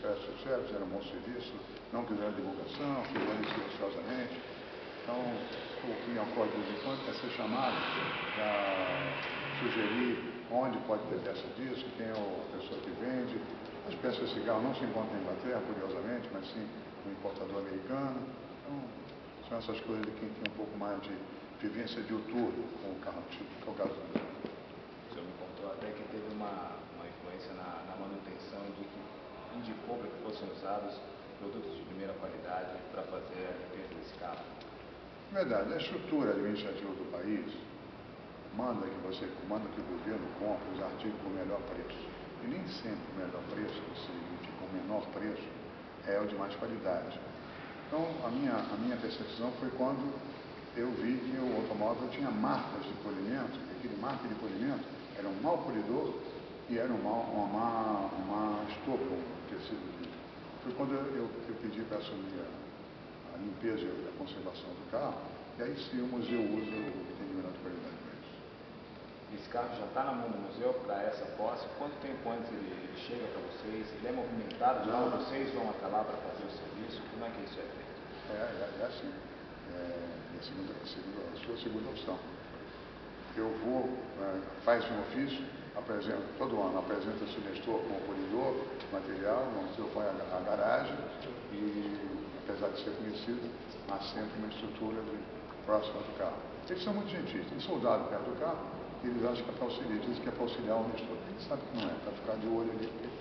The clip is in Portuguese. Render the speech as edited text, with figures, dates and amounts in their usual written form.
fizeram um bom serviço, não quiseram divulgação, fizeram silenciosamente. Então, o que me ocorre de vez em quando é ser chamado para sugerir onde pode ter peça disso, quem é a pessoa que vende. As peças de cigarro não se encontram na Inglaterra, curiosamente, mas sim no importador americano. Então, são essas coisas de quem tem um pouco mais de vivência diuturna com o carro antigo, que é o caso do meu. O senhor me contou até que teve uma influência na manutenção de que indicou para que fossem usados produtos de primeira qualidade para fazer a limpeza desse carro. Verdade, a estrutura administrativa do país manda que o governo compre os artigos com o melhor preço. E nem sempre o melhor preço, que significa o menor preço, é o de mais qualidade. Então, a minha percepção foi quando eu vi que o automóvel tinha marcas de polimento, e aquele marca de polimento era um mau polidor e era uma estopa, um tecido líquido. Foi quando eu pedi para assumir a limpeza e a conservação do carro, e aí sim o museu usa o que tem de melhor qualidade para isso. Esse carro já está na mão do museu para essa posse? Quanto tempo antes ele chega para vocês? Ele é movimentado? Já vocês vão até lá para fazer o serviço? Como é que isso é feito? É assim. É a sua segunda opção. Eu vou, faz um ofício, todo ano apresenta-se o gestor com o polidor, material, o museu põe a garagem e, apesar de ser conhecido, há sempre uma estrutura próxima do carro. Eles são muito gentis, tem soldado perto do carro, e eles acham que é para auxiliar, dizem que é para auxiliar o gestor. Ele sabe que não é, para ficar de olho ali.